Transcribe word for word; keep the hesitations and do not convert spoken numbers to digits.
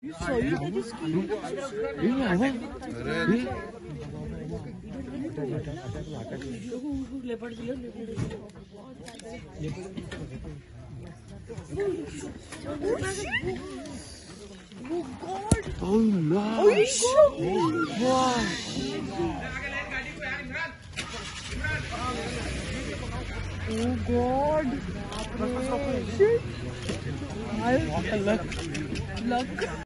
You saw you that is cute. Yeah, what? Leopard killer, leopard. Oh God! Oh no! Oh shit! Wow! Oh God! Shit! What a luck! Luck.